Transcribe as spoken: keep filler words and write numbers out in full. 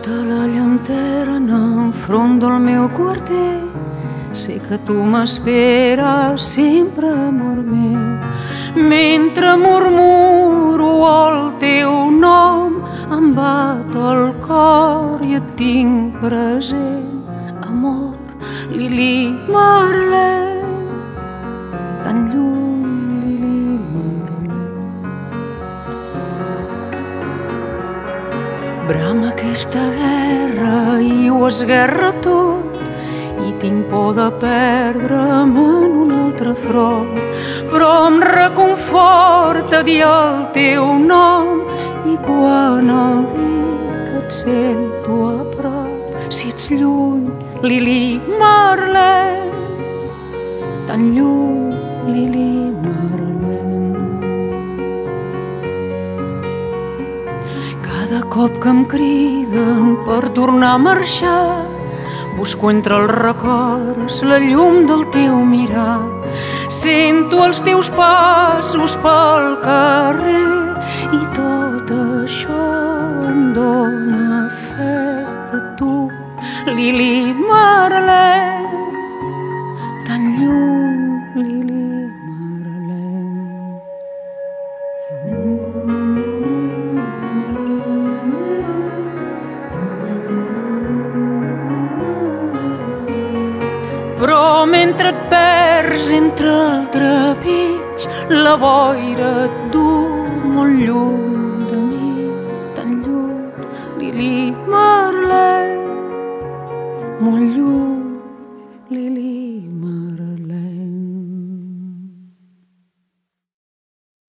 Sota la llanterna enfront del meu quarter sé que tu m'esperes sempre, amor meu. Mentre murmuro el teu nom em bat el cor i et tinc present, amor, Lili Marlene, tan lluny, Lili Marlene. Brama aquesta guerra i ho esguerra tot i tinc por de perdre'm en un altre front, però em reconforta dir el teu nom i quan el dic et sento a prop. Si ets lluny, Lili Marlene, tan lluny, Lili Marlene. Cada cop que em criden per tornar a marxar busco entre els records la llum del teu mirar. Sento els teus passos pel carrer i tot això em dóna fe de tu, Lili Marlene, tan lluny, Lili Marlene. Però mentre et perds entre el trepig, la boira et du molt lluny de mi, tan lluny, Lili Marlene, molt lluny.